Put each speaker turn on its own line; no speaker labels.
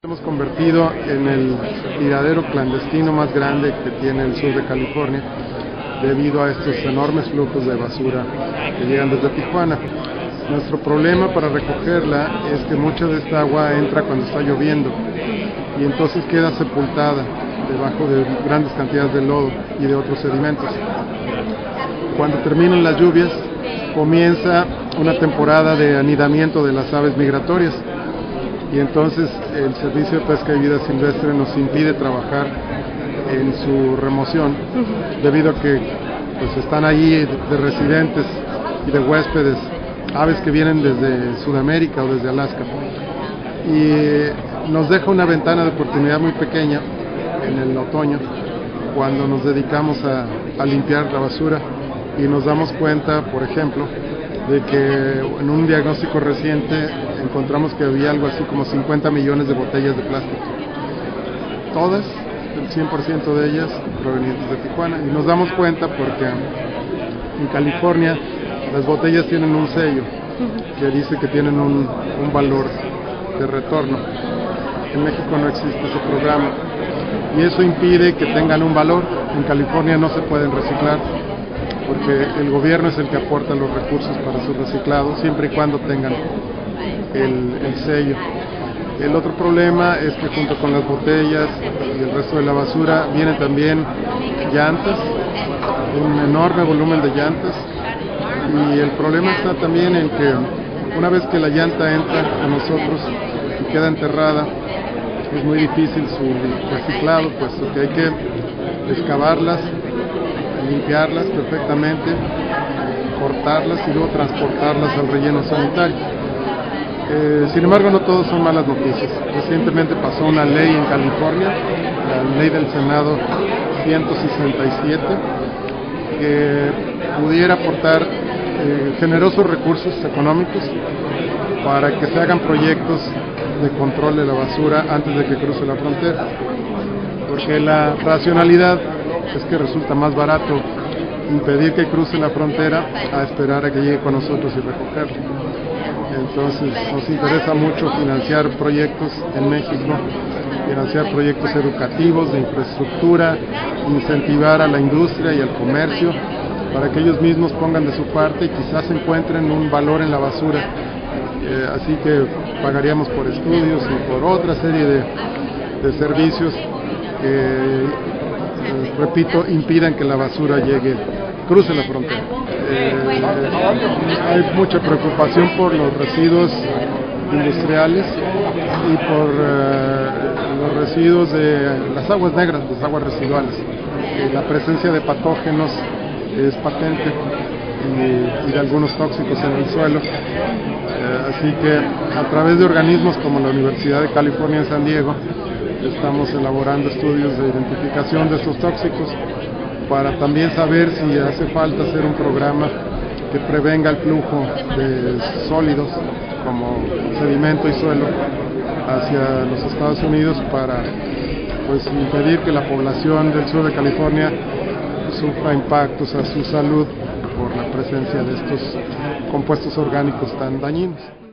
Hemos convertido en el tiradero clandestino más grande que tiene el sur de California debido a estos enormes flujos de basura que llegan desde Tijuana. Nuestro problema para recogerla es que mucha de esta agua entra cuando está lloviendo y entonces queda sepultada debajo de grandes cantidades de lodo y de otros sedimentos. Cuando terminan las lluvias comienza una temporada de anidamiento de las aves migratorias y entonces el Servicio de Pesca y Vida Silvestre nos impide trabajar en su remoción debido a que pues, están allí de residentes y de huéspedes aves que vienen desde Sudamérica o desde Alaska y nos deja una ventana de oportunidad muy pequeña en el otoño cuando nos dedicamos a limpiar la basura y nos damos cuenta, por ejemplo, de que en un diagnóstico reciente encontramos que había algo así como 50 millones de botellas de plástico. Todas, el 100% de ellas provenientes de Tijuana. Y nos damos cuenta porque en California las botellas tienen un sello que dice que tienen un valor de retorno. En México no existe ese programa y eso impide que tengan un valor. En California no se pueden reciclar porque el gobierno es el que aporta los recursos para su reciclado, siempre y cuando tengan el sello. El otro problema es que junto con las botellas y el resto de la basura vienen también llantas, un enorme volumen de llantas, y el problema está también en que una vez que la llanta entra a nosotros y queda enterrada, es muy difícil su reciclado, puesto que hay que excavarlas, limpiarlas perfectamente, cortarlas y luego transportarlas al relleno sanitario. Sin embargo, no todos son malas noticias. Recientemente pasó una ley en California, la ley del Senado 167, que pudiera aportar generosos recursos económicos para que se hagan proyectos de control de la basura antes de que cruce la frontera, porque la racionalidad es que resulta más barato impedir que cruce la frontera a esperar a que llegue con nosotros y recogerlo. Entonces nos interesa mucho financiar proyectos en México, financiar proyectos educativos, de infraestructura, incentivar a la industria y al comercio para que ellos mismos pongan de su parte y quizás encuentren un valor en la basura. Así que pagaríamos por estudios y por otra serie de servicios que, repito, impidan que la basura cruce la frontera. Hay mucha preocupación por los residuos industriales y por los residuos de las aguas negras, las aguas residuales. La presencia de patógenos es patente y de algunos tóxicos en el suelo. Así que a través de organismos como la Universidad de California en San Diego, estamos elaborando estudios de identificación de estos tóxicos para también saber si hace falta hacer un programa que prevenga el flujo de sólidos como sedimento y suelo hacia los Estados Unidos para impedir que la población del sur de California sufra impactos a su salud por la presencia de estos compuestos orgánicos tan dañinos.